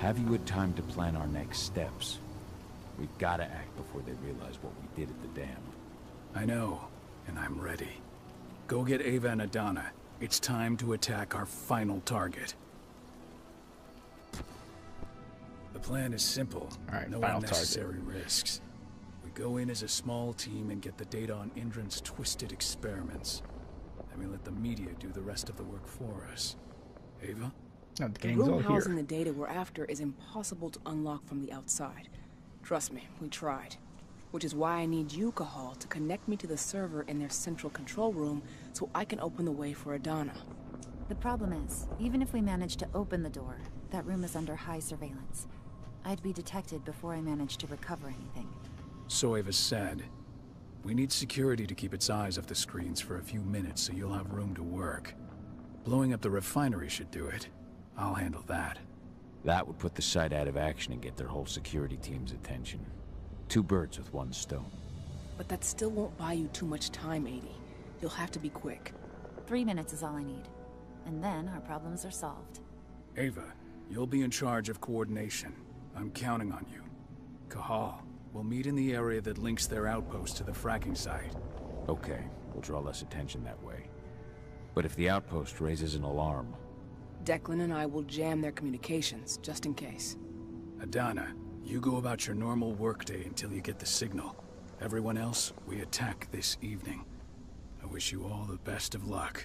Have you had time to plan our next steps? We've got to act before they realize what we did at the dam. I know, and I'm ready. Go get Ava and Adana. It's time to attack our final target. The plan is simple. Alright, no final unnecessary risks. We go in as a small team and get the data on Indran's twisted experiments. Then we let the media do the rest of the work for us. Ava? Oh, the The gang's all room housing here. the data we're after is impossible to unlock from the outside. Trust me, we tried. Which is why I need you, Cahal, to connect me to the server in their central control room so I can open the way for Adana. The problem is, even if we manage to open the door, that room is under high surveillance. I'd be detected before I manage to recover anything. So Ava said. We need security to keep its eyes off the screens for a few minutes so you'll have room to work. Blowing up the refinery should do it. I'll handle that. That would put the site out of action and get their whole security team's attention. 2 birds with 1 stone. But that still won't buy you too much time, 80. You'll have to be quick. 3 minutes is all I need. And then our problems are solved. Ava, you'll be in charge of coordination. I'm counting on you. Cahal, we'll meet in the area that links their outpost to the fracking site. Okay, we'll draw less attention that way. But if the outpost raises an alarm... Declan and I will jam their communications, just in case. Adana, you go about your normal workday until you get the signal. Everyone else, we attack this evening. I wish you all the best of luck.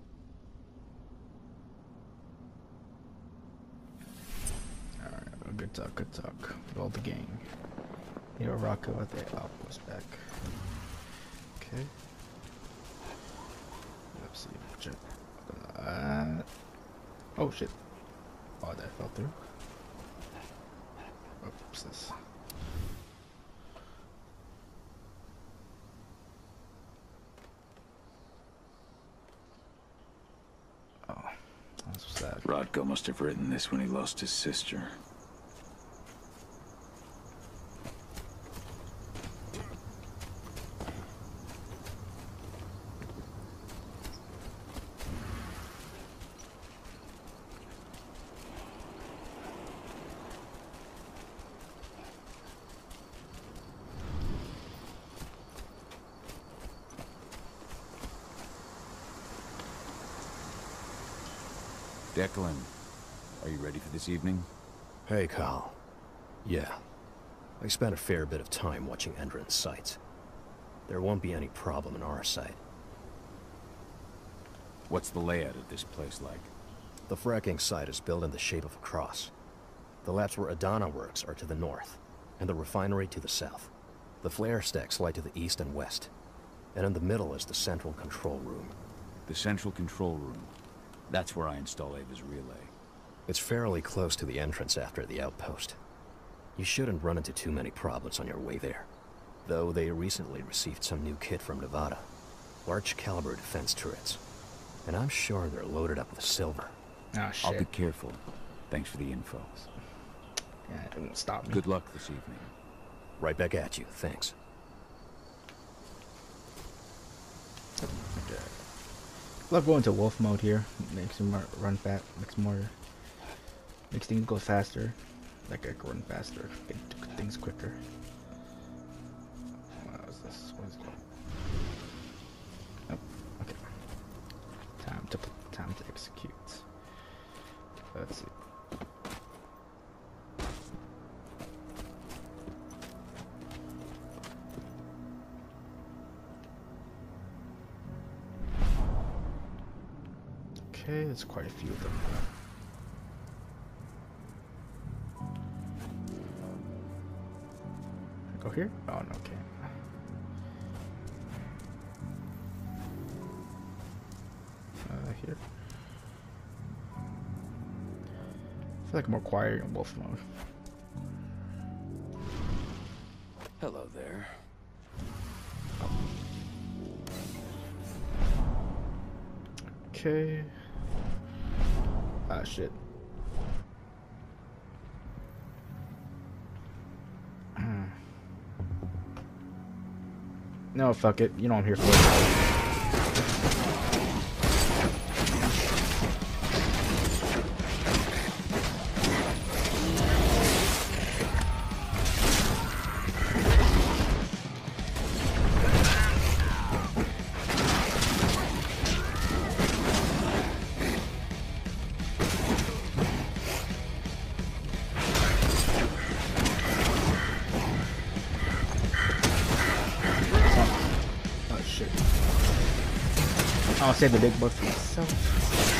Alright, well, good talk, good talk. With all the gang. Hero Rocco at the outpost back. Okay. Let's see. Check. Oh shit. Oh, that fell through. What's this? Oh, that's sad. Rodko must have written this when he lost his sister. Declan, are you ready for this evening? Hey, Kyle. Yeah. I spent a fair bit of time watching Endron's sites. There won't be any problem in our site. What's the layout of this place like? The fracking site is built in the shape of a cross. The labs where Adana works are to the north, and the refinery to the south. The flare stacks lie to the east and west. And in the middle is the central control room. The central control room. That's where I install Ava's relay. It's fairly close to the entrance after the outpost. You shouldn't run into too many problems on your way there. Though they recently received some new kit from Nevada. Large caliber defense turrets. And I'm sure they're loaded up with silver. Ah, shit. I'll be careful. Thanks for the info. Yeah, it won't stop me. Good luck this evening. Right back at you, thanks. Okay. Love going to wolf mode here. Makes him run fast. Makes things go faster. Like I can run faster. Get things quicker. What is this? What is going? Oh, okay. Time to execute. Let's see. Okay, there's quite a few of them. Go here? Oh, no, okay. Here. I feel like I'm more quiet in wolf mode. Hello there. Okay. Ah, shit. No, fuck it. You know I'm here for it. I'll save the big book for myself.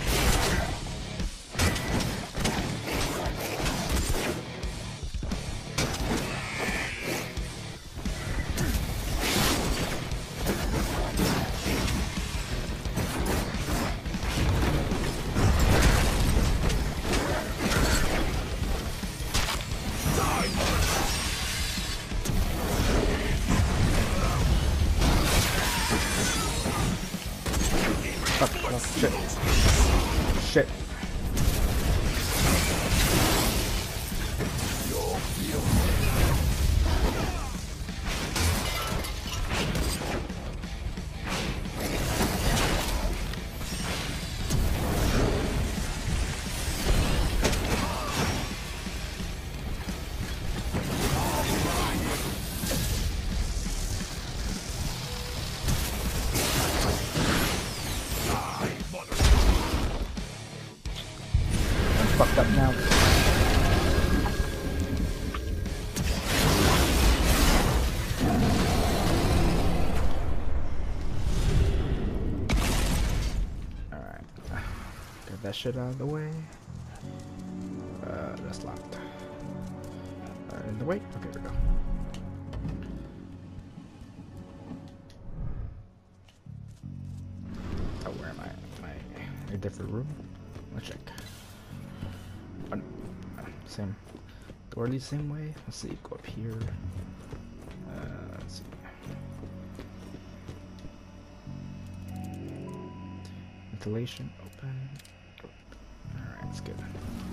Shit. Shit. Fucked up now. Alright. Get that shit out of the way. That's locked. In the way? Okay, here we go. Oh, where am I? Am I in a different room? Let's check. Same door leads the same way. Let's see, go up here. Let's see. Ventilation open. Alright, that's good.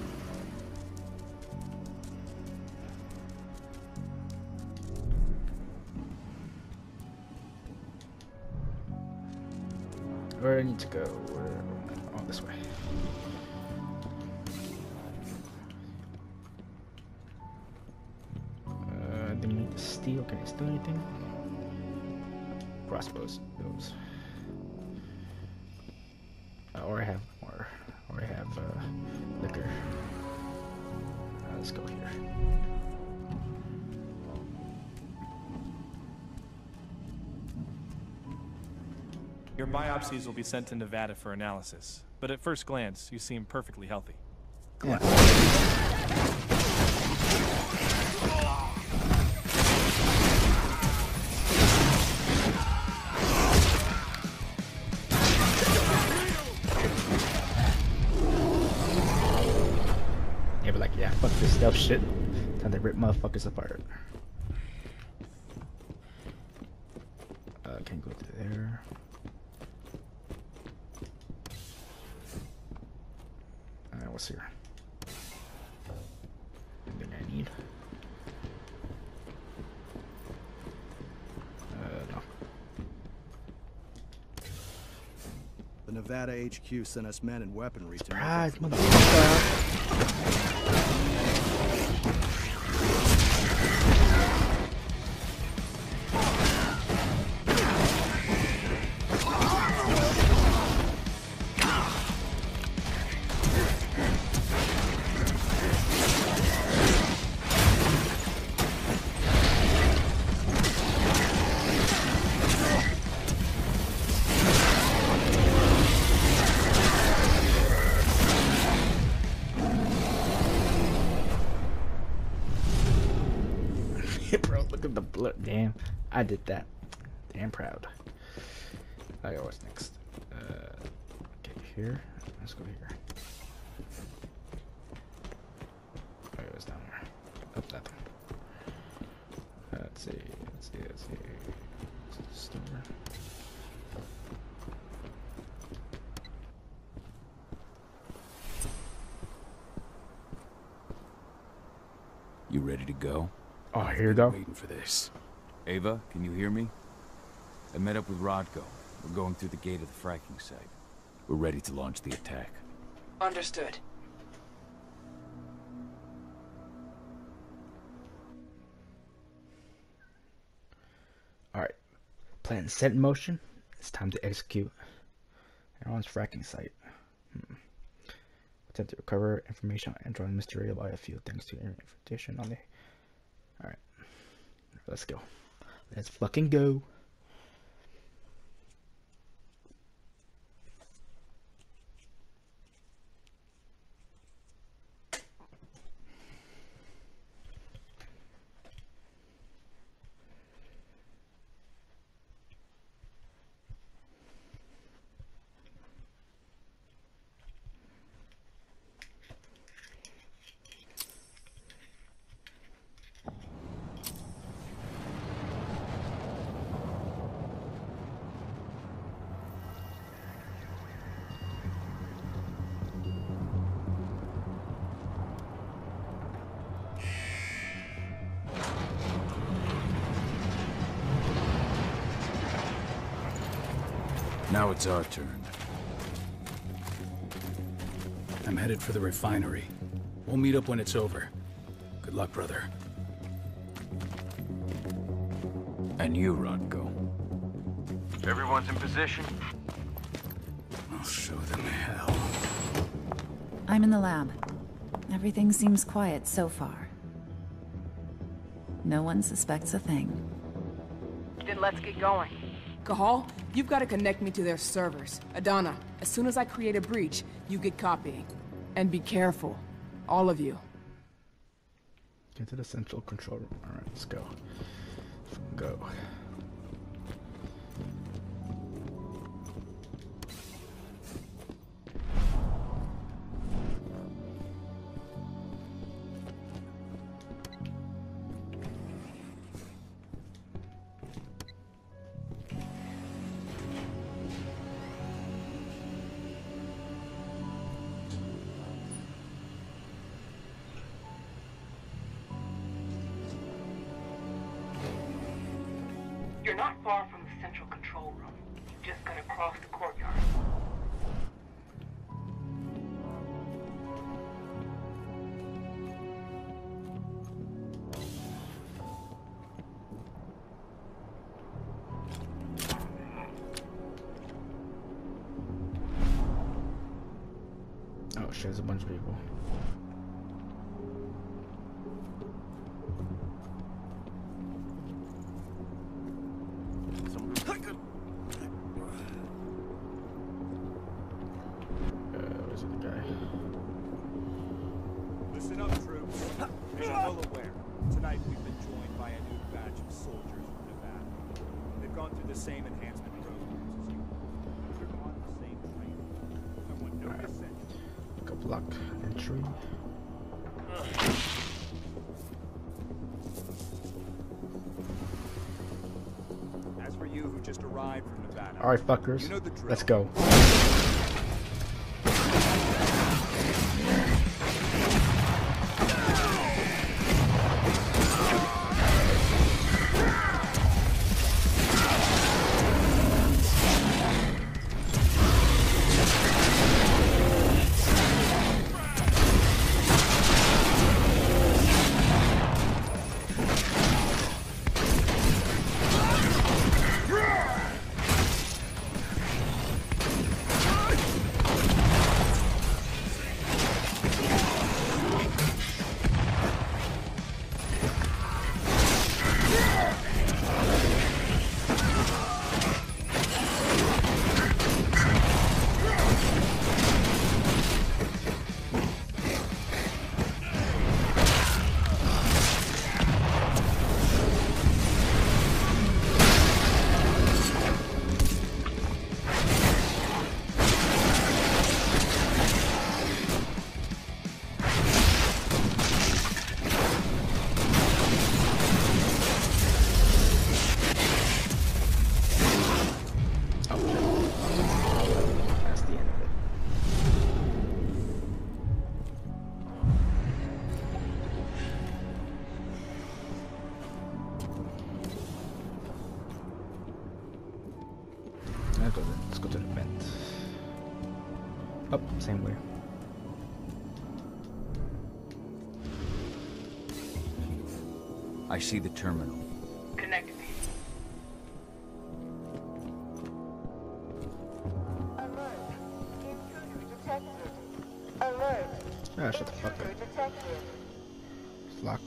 Where do I need to go? Oh, this way. Steel, can I steal anything? Crossbows, those. Or I have more. Or I have liquor. Let's go here. Your biopsies will be sent to Nevada for analysis, but at first glance, you seem perfectly healthy. Yeah. Yeah, fuck this stealth shit. Time to rip motherfuckers apart. Can't go through there. What's here? Anything I need? No. The Nevada HQ sent us men and weaponry to surprise, motherfucker! Bro, look at the blood. Damn, I did that. Damn proud. Okay, what's next? Okay, here. Let's go here. Oh, it was down there. Up that thing. Let's see. Store. You ready to go? Oh, here we go. Waiting for this. Ava, can you hear me? I met up with Rodko. We're going through the gate of the fracking site. We're ready to launch the attack. Understood. Alright. Plan set in motion. It's time to execute. Everyone's fracking site. Attempt to recover information on Andron Mysterio by a few thanks to invitation on the... Alright. Let's go. Let's fucking go. Now it's our turn. I'm headed for the refinery. We'll meet up when it's over. Good luck, brother. And you, Rodko. Everyone's in position? I'll show them hell. I'm in the lab. Everything seems quiet so far. No one suspects a thing. Then let's get going. Cahal, you've got to connect me to their servers. Adana, as soon as I create a breach, you get copying. And be careful. All of you. Get to the central control room. Alright, let's go. Go. You're not far from the central control room. You've just got to cross the courtyard. Oh shit, there's a bunch of people. Where's the guy? Listen up, troops. As you're well aware, tonight we've been joined by a new batch of soldiers from Nevada. They've gone through the same enhancement programs as you. They're on the same training. I want no dissent. Good luck. Entry. As for you who just arrived from Nevada, Alright, fuckers. you know the drill. Let's go. Let's go to the vent. Up, same way. I see the terminal. Connect me. Ah, shut the fuck up. It's locked.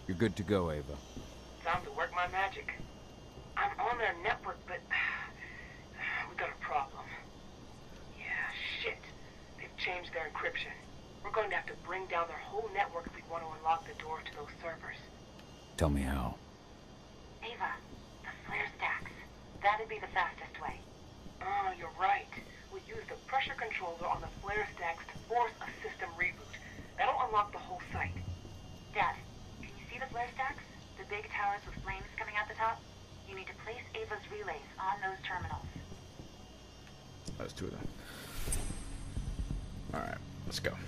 You're good to go, Ava. Time to work my magic. I'm on their network, but we got a problem. Yeah, shit. They've changed their encryption. We're going to have to bring down their whole network if we want to unlock the door to those servers. Tell me how. Ava, the flare stacks. That'd be the fastest way. Oh, you're right. We use the pressure controller on the flare stacks to force a system reboot. That'll unlock the whole site. Dad, can you see the flare stacks? The big towers with flames coming out the top? You need to place Ava's relays on those terminals. Let's do that. Alright, let's go.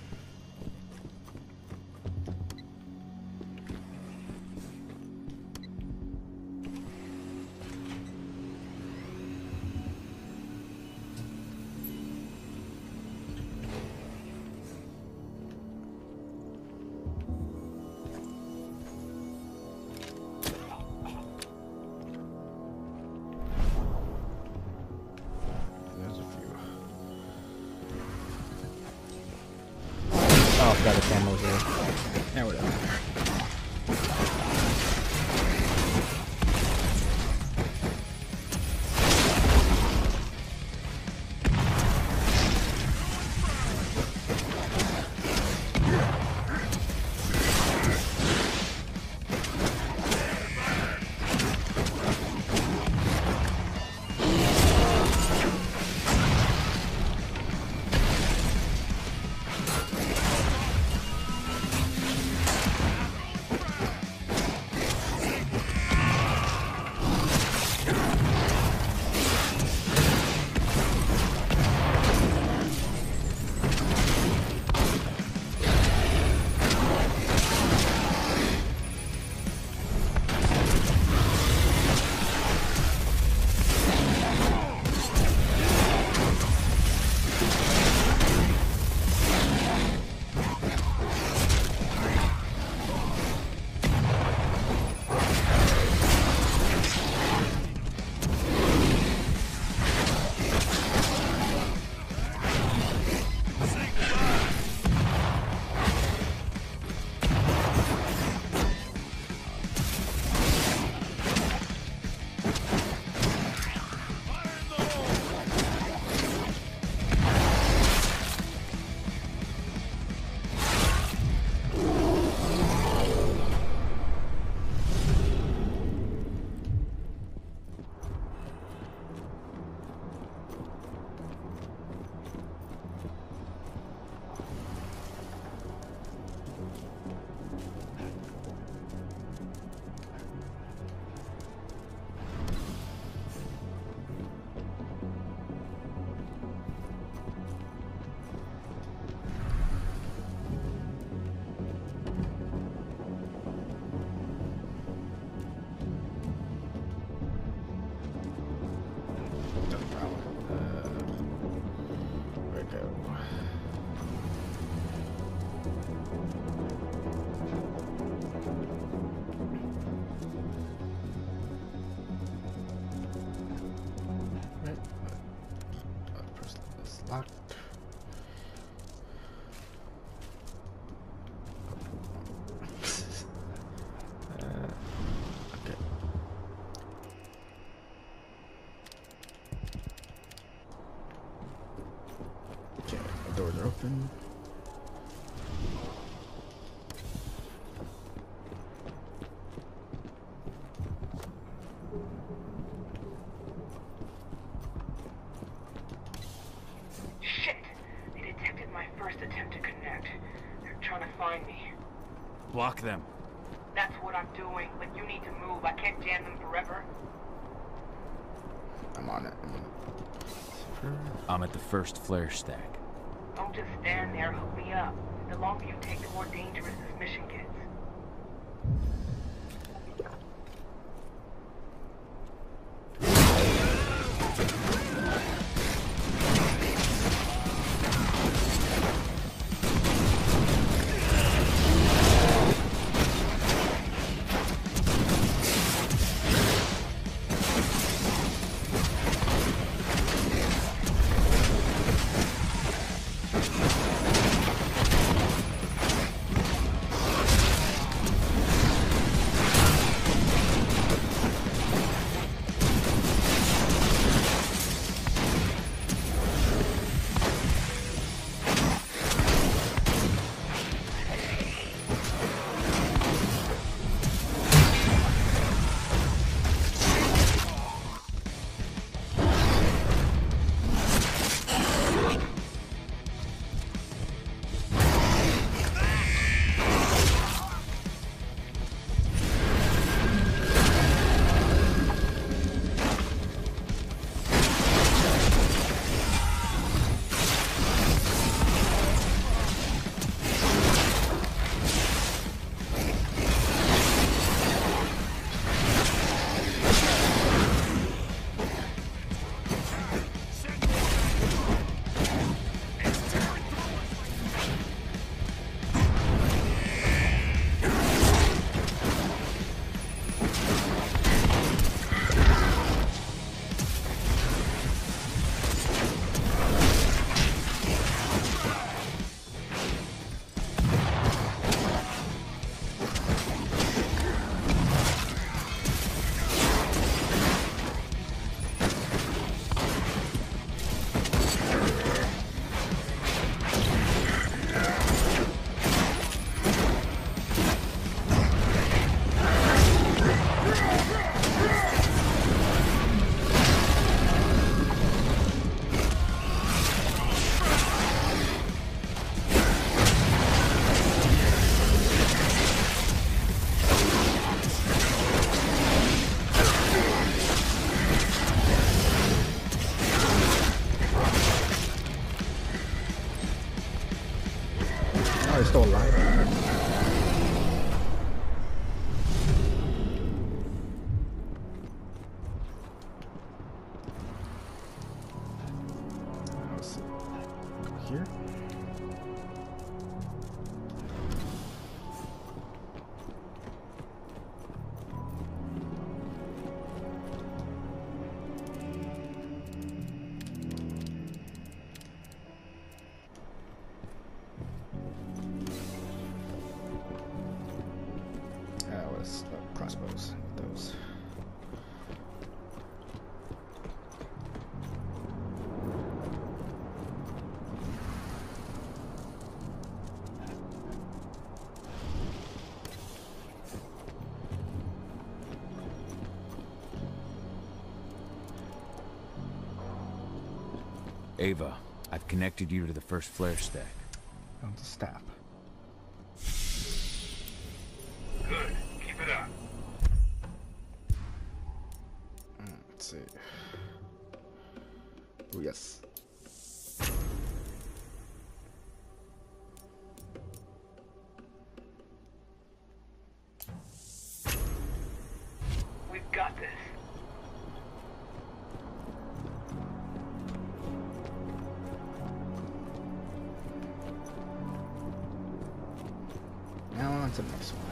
Got the camo here. Yeah, whatever. Locked. Okay. Okay, the doors are open. Block them. That's what I'm doing, but you need to move. I can't jam them forever. I'm on it. I'm at the first flare stack. Don't just stand there, hook me up. The longer you take, the more dangerous this mission gets. here. What's crossbows? Those. Ava, I've connected you to the first flare stack. On the staff. Good. Keep it up. Let's see. Oh, yes. We've got this. Now on to the next one.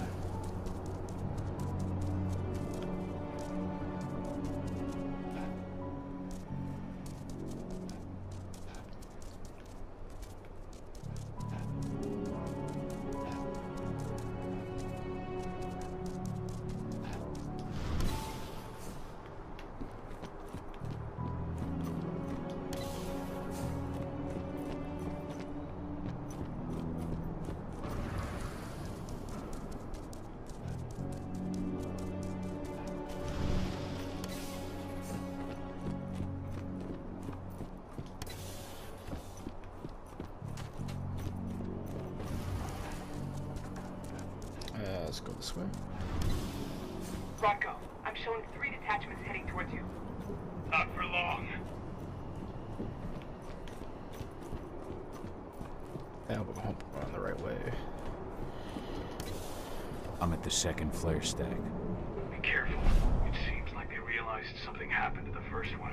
Let's go this way. Rodko, I'm showing 3 detachments heading towards you. Not for long. Yeah, we're on the right way. I'm at the second flare stack. Be careful. It seems like they realized something happened to the first one.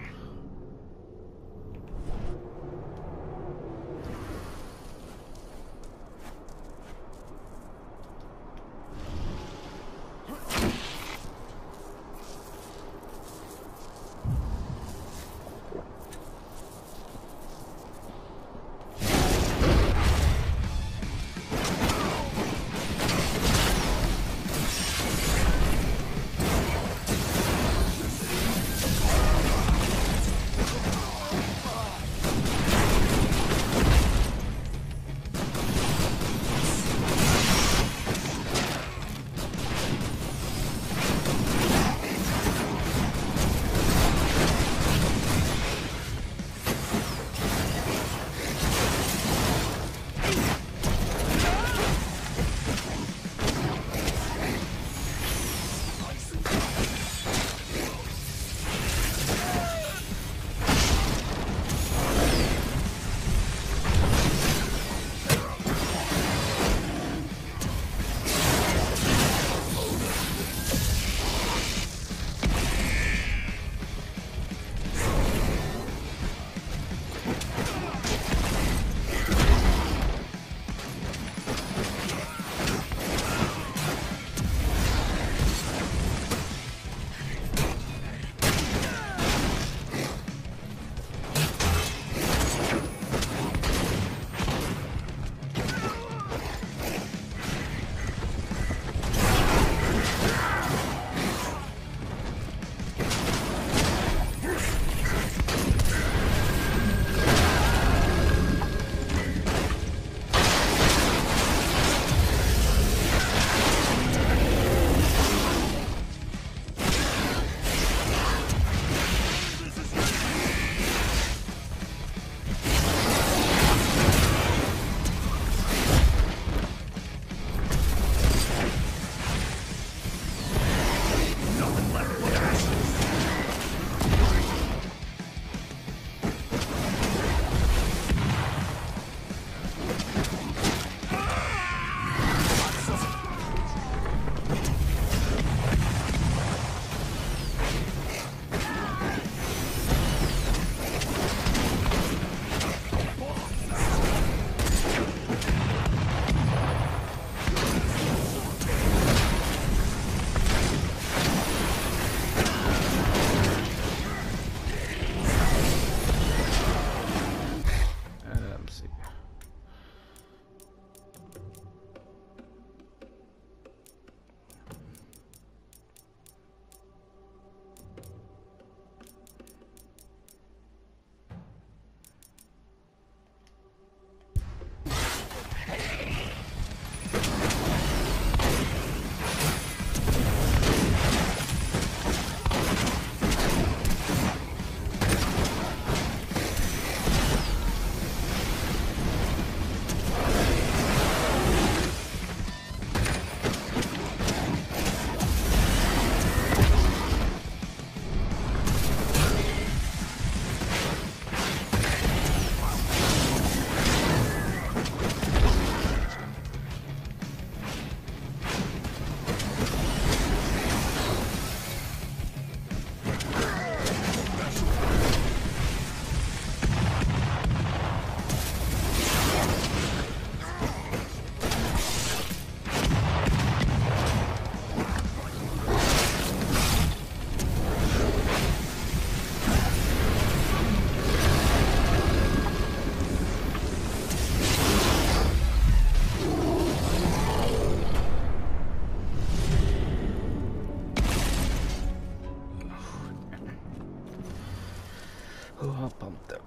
Oh, pumped up.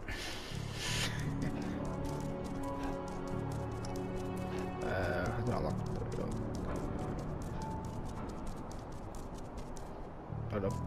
How do I lock the door? Oh no.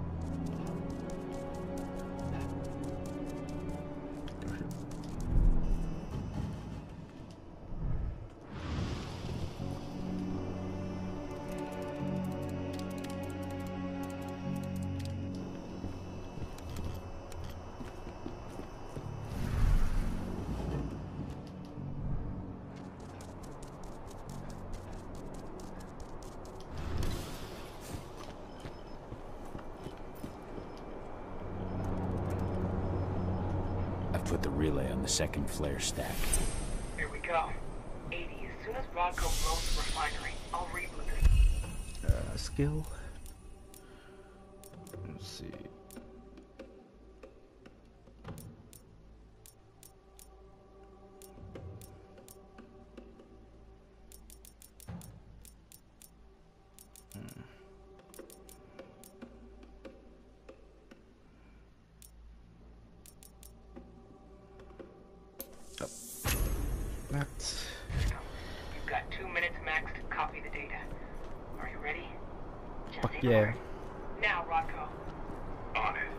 Put the relay on the second flare stack. Here we go. 80, as soon as Rodko blows the refinery, I'll reboot this. Skill. Let's see. You've got 2 minutes max to copy the data. Are you ready? Just yeah. word. Now, Rodko. On it.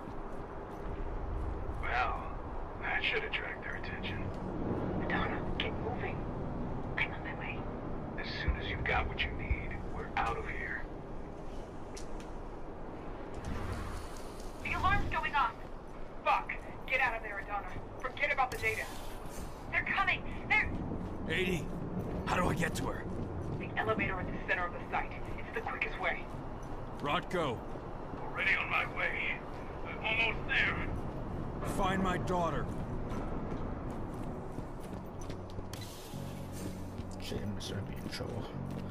Well, that should attract their attention. Madonna, get moving. I'm on my way. As soon as you've got what you need, we're out of here. The alarm's going off. Fuck. Get out of there, Adana. Forget about the data. They're coming. They're... 80. How do I get to her? The elevator at the center of the site. It's the quickest way. Rodko. Already on my way. I'm almost there. Find my daughter. Shit, I'm gonna be in trouble.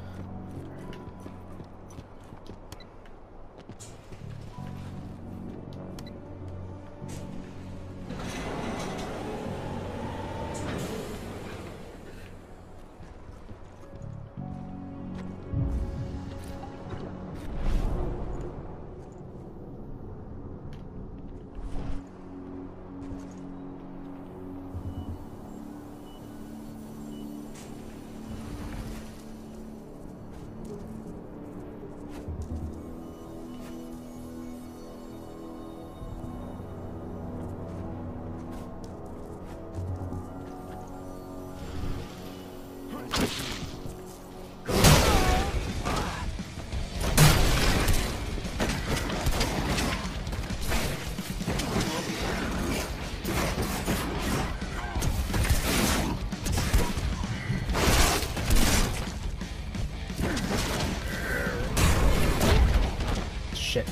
Shit.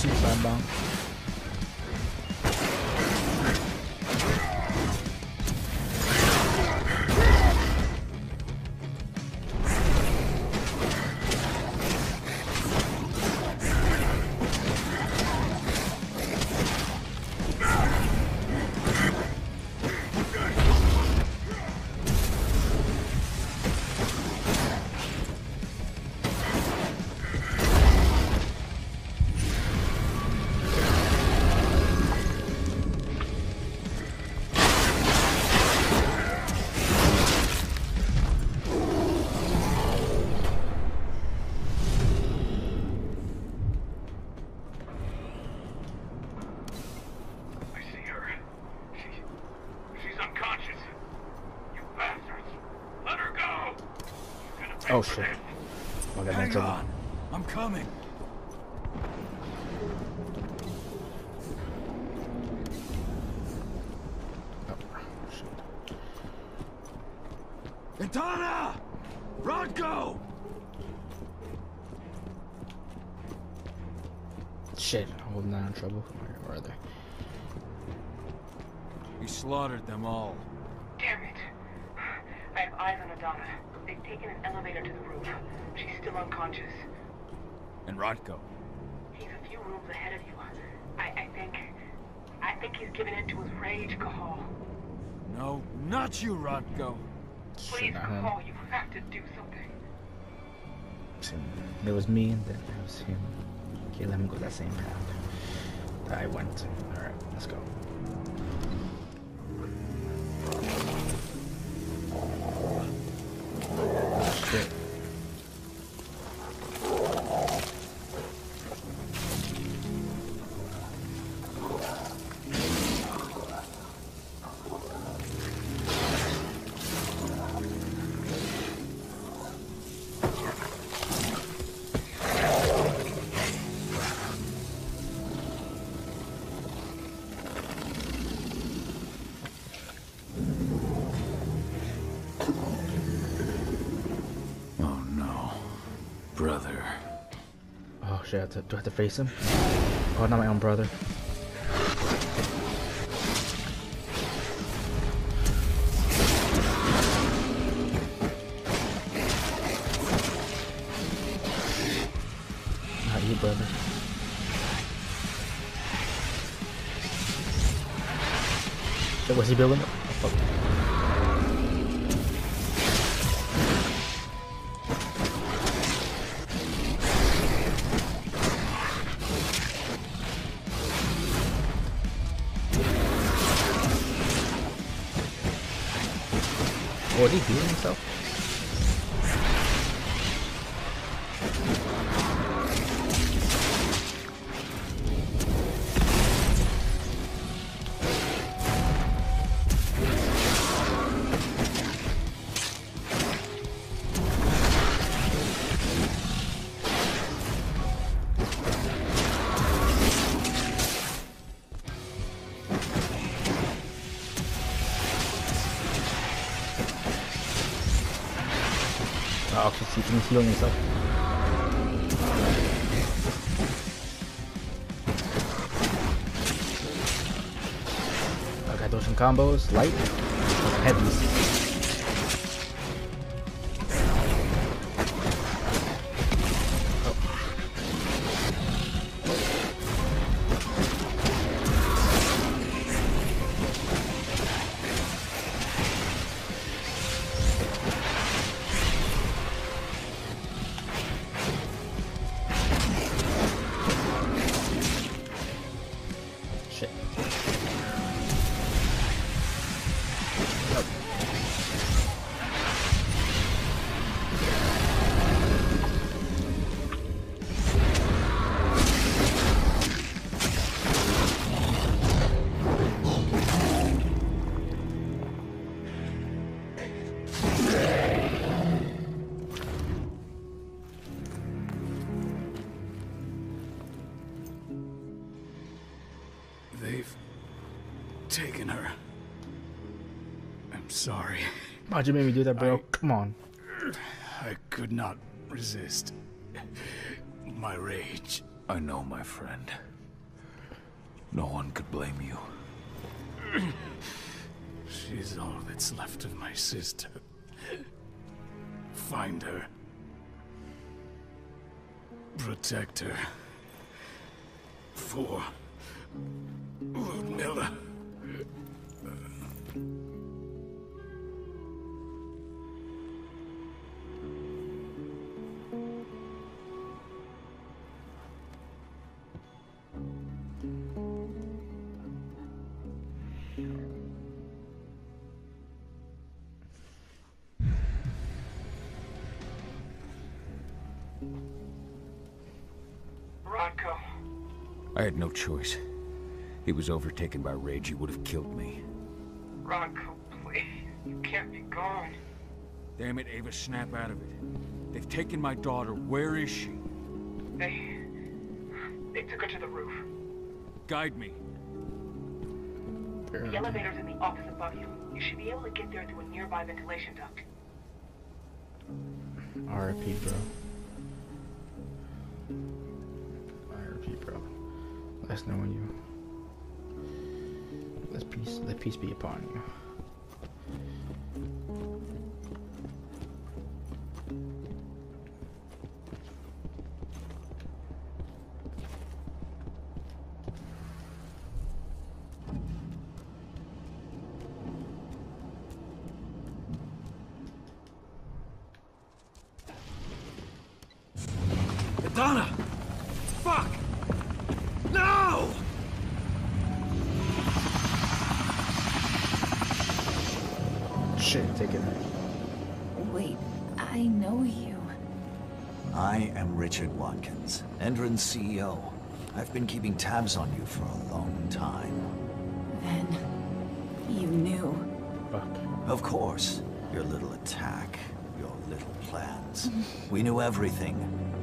Suicide bomb. Oh shit. Oh, hang on. I'm coming. Oh, shit. Idana! Rodko! Shit, I hope I'm not in trouble. Where are they? We slaughtered them all. Damn it. I have eyes on Idana. They've taken an elevator to the roof. She's still unconscious. And Rodko? He's a few rooms ahead of you. I think he's given in to his rage, Cahal. No, not you, Rodko. Please, Cahal, you have to do something. It was me and then it was him. Okay, let me go that same route that I went. Alright, let's go. Shit. Brother. Oh shit, do I have to face him? Oh, not my own brother. Not you, brother. Shit, was he building it? Oh, fuck. Oh, did he heal himself? Oh, he's healing himself. Okay, those some combos. Light. Heavies. They've taken her. I'm sorry. Why'd you make me do that, bro? Come on. I could not resist my rage. I know, my friend. No one could blame you. She's all that's left of my sister. Find her. Protect her. For Ludmilla. Rodko. I had no choice. He was overtaken by rage. He would have killed me. Rodko, please. You can't be gone. Damn it, Ava, snap out of it. They've taken my daughter. Where is she? They took her to the roof. Guide me. The elevator's in the office above you. You should be able to get there through a nearby ventilation duct. R.I.P. bro. R.I.P. bro. Last knowing you. Let peace be upon you. Donna! Fuck! No! Shit, take it. Wait, I know you. I am Richard Watkins, Endron's CEO. I've been keeping tabs on you for a long time. Then, you knew. Fuck. Of course. Your little attack, your little plans. We knew everything.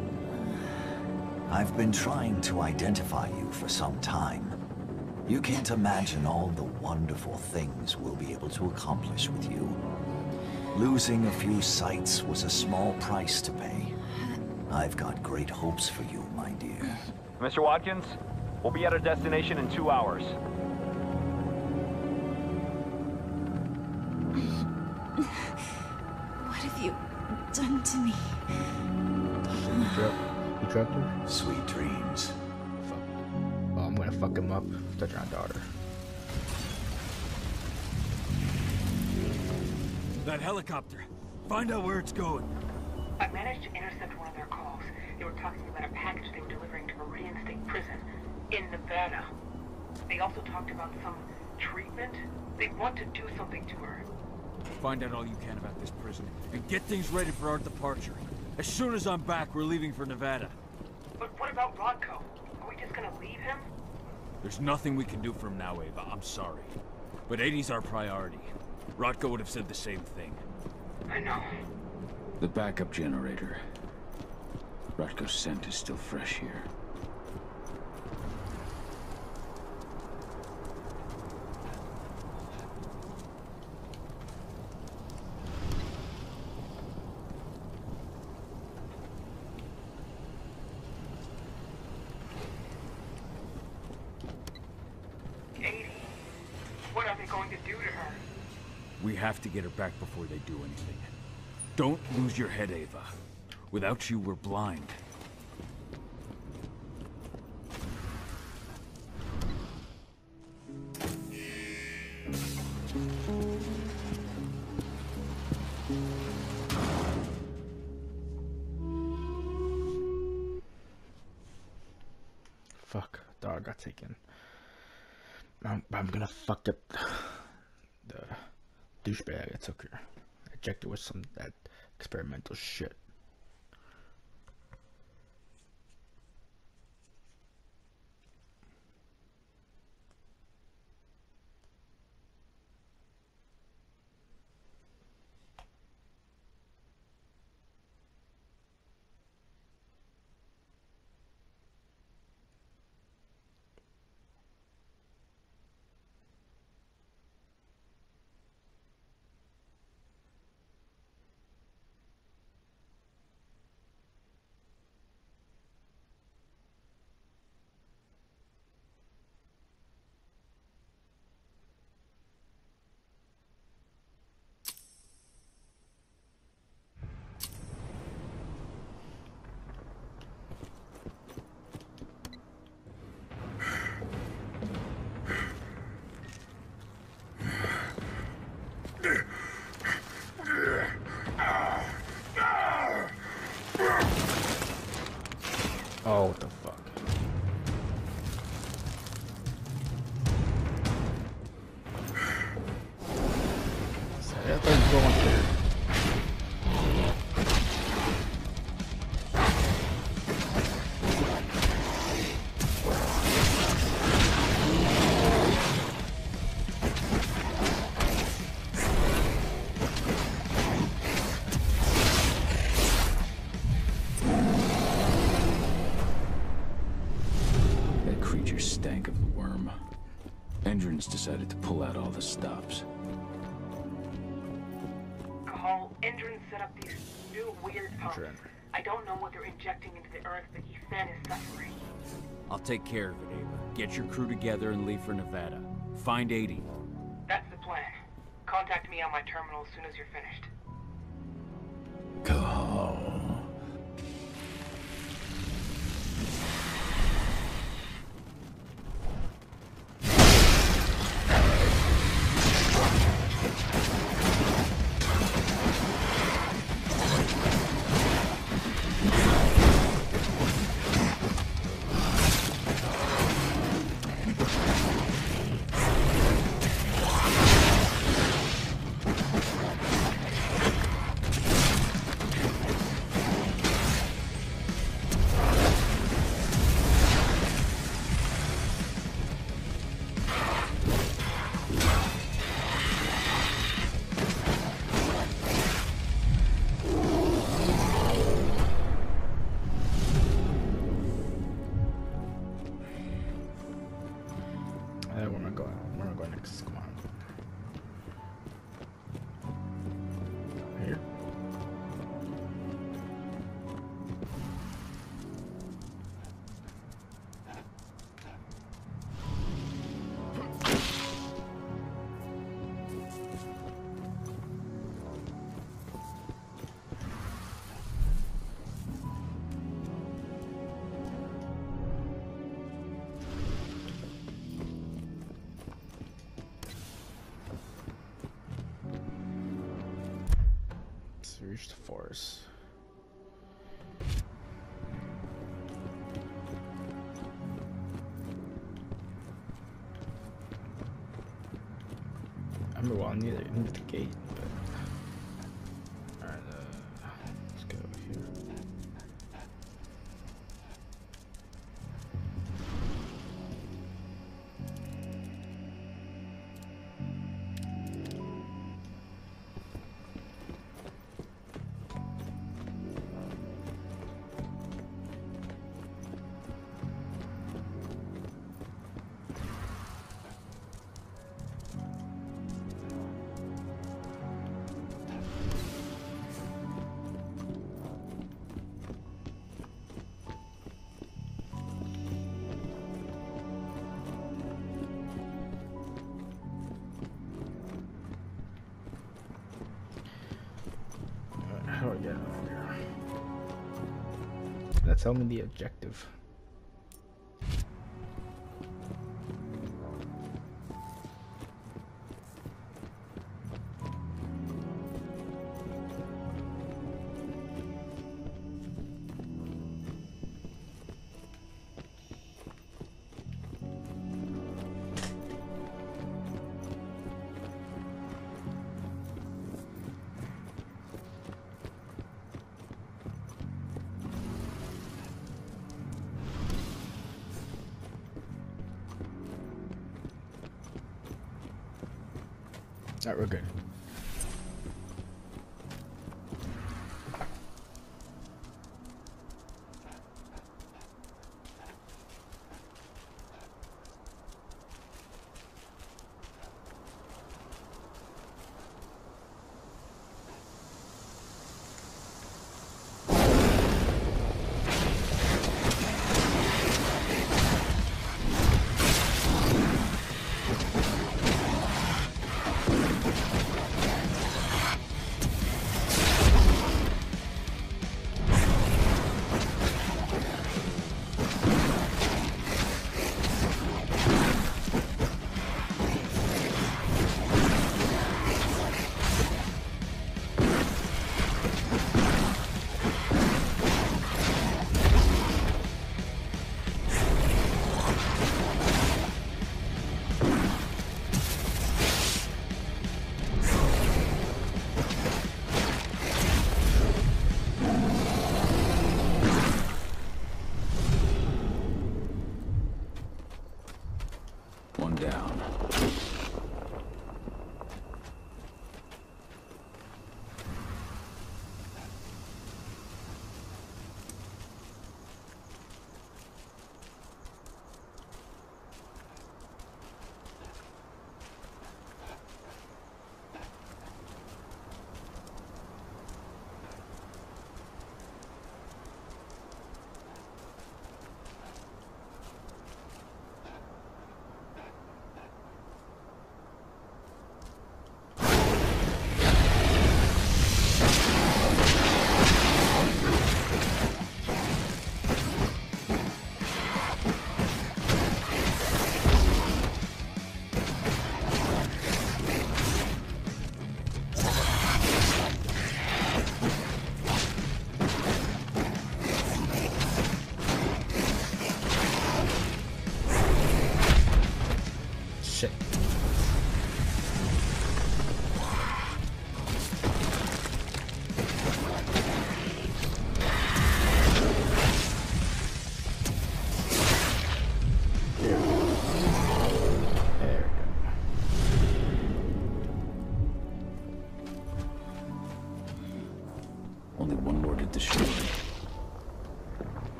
I've been trying to identify you for some time. You can't imagine all the wonderful things we'll be able to accomplish with you. Losing a few sites was a small price to pay. I've got great hopes for you, my dear. Mr. Watkins, we'll be at our destination in 2 hours. What have you done to me? You drugged her? Sweet dreams. Fuck. Oh, I'm gonna fuck him up. Touch my daughter. That helicopter. Find out where it's going. I managed to intercept one of their calls. They were talking about a package they were delivering to Meridian State Prison in Nevada. They also talked about some treatment. They want to do something to her. Find out all you can about this prison, and get things ready for our departure. As soon as I'm back, we're leaving for Nevada. But what about Rodko? Are we just gonna leave him? There's nothing we can do for him now, Ava. I'm sorry. But 80's our priority. Rodko would have said the same thing. I know. The backup generator. Rodko's scent is still fresh here. What are they going to do to her? We have to get her back before they do anything. Don't lose your head, Ava. Without you, we're blind. Fuck. Dog got taken. I'm gonna fuck up the douchebag that took her. Ejected with some that experimental shit. nature stank of the worm. Endrins decided to pull out all the stops. Cahal, Endrin set up these new weird pumps. I don't know what they're injecting into the earth, but Ethan is suffering. I'll take care of it, Ava. Get your crew together and leave for Nevada. Find 80. That's the plan. Contact me on my terminal as soon as you're finished. Cahal. Where am I going next? Come on. Here. Reach the forest. I remember well, near the gate, but alright, let's go here. How do I get over here? Tell me the objective. Alright, we're good. One down.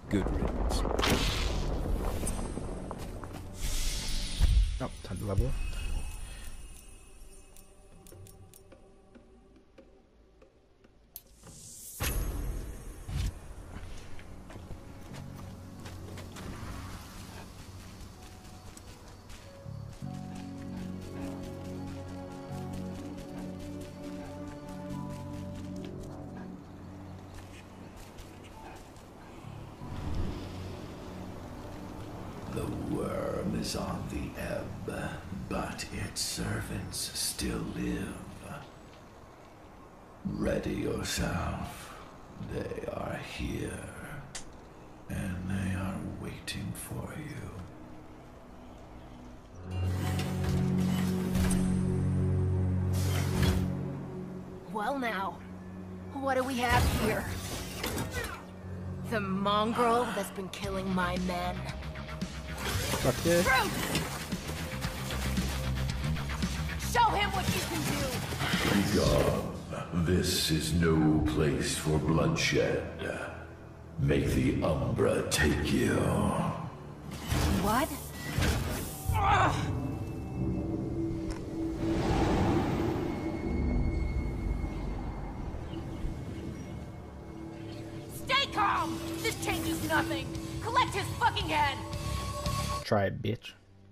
Good riddance. Oh, time to level up. The worm is on the ebb, but its servants still live. Ready yourself. They are here, and they are waiting for you. Well now, what do we have here? The mongrel that's been killing my men. Fuck yeah. Show him what you can do! Begone. This is no place for bloodshed. Make the Umbra take you. What? Stay calm! This changes nothing! Collect his fucking head! Try it, bitch.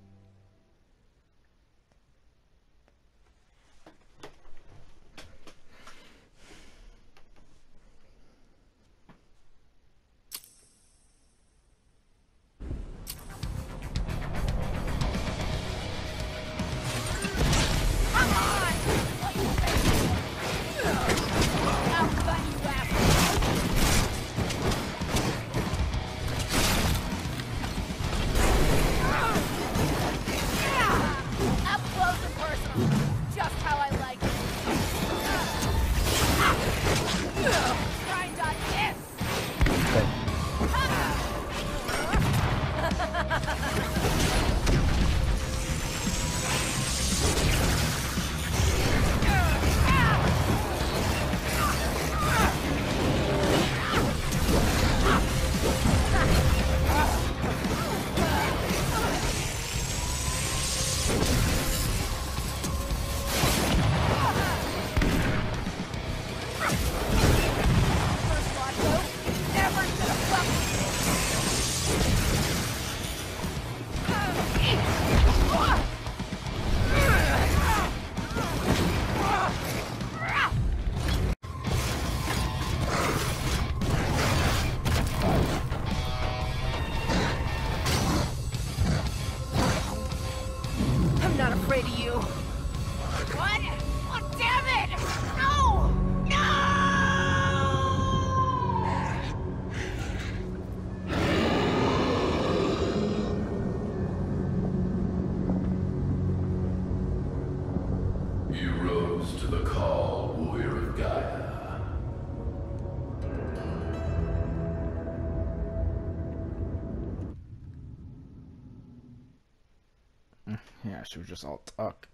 Yeah, she was just all talk.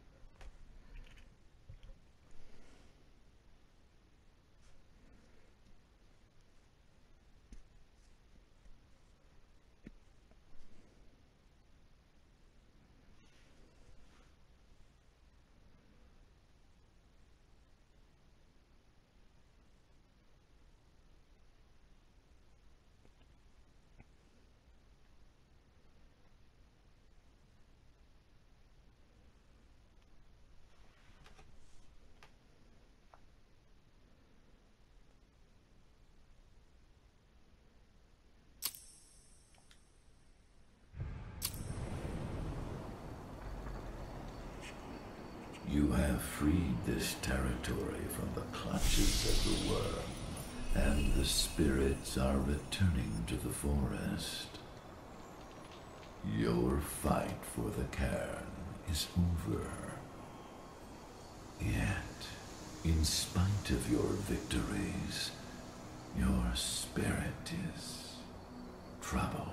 You have freed this territory from the clutches of the worm, and the spirits are returning to the forest. Your fight for the cairn is over. Yet, in spite of your victories, your spirit is troubled.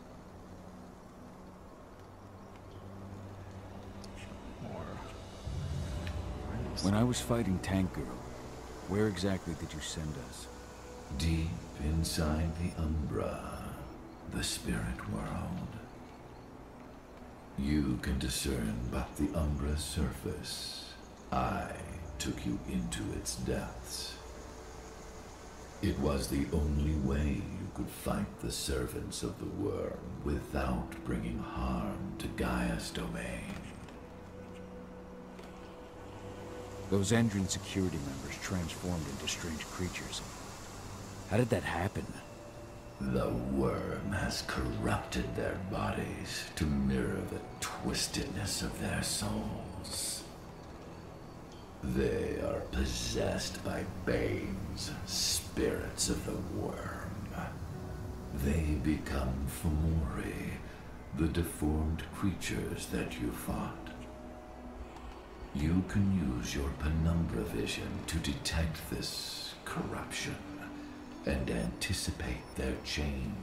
When I was fighting Tank Girl, where exactly did you send us? Deep inside the Umbra, the spirit world. You can discern but the Umbra surface. I took you into its depths. It was the only way you could fight the servants of the worm without bringing harm to Gaia's domain. Those Endron security members transformed into strange creatures. How did that happen? The worm has corrupted their bodies to mirror the twistedness of their souls. They are possessed by Banes, spirits of the worm. They become Fomori, the deformed creatures that you fought. You can use your penumbra vision to detect this corruption and anticipate their change.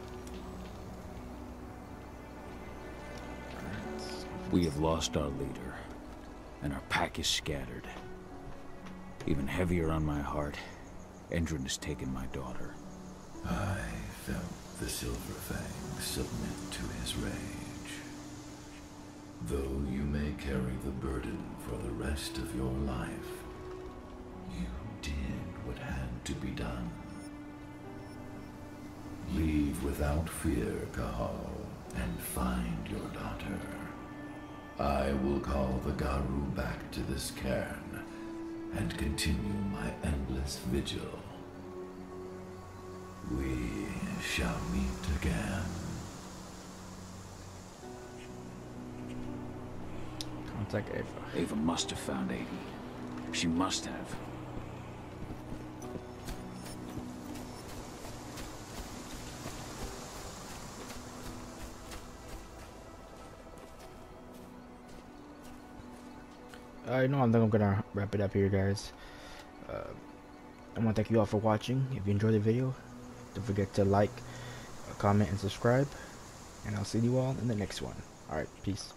We have lost our leader, and our pack is scattered. Even heavier on my heart, Endron has taken my daughter. I felt the Silver Fang submit to his rage. Though you may carry the burden for the rest of your life, you did what had to be done. Leave without fear, Cahal, and find your daughter. I will call the Garou back to this cairn and continue my endless vigil. We shall meet again. Contact Ava. Ava must have found 80. She must have. I think I'm gonna wrap it up here, guys. I want to thank you all for watching. If you enjoyed the video, don't forget to like, comment, and subscribe. And I'll see you all in the next one. Alright, peace.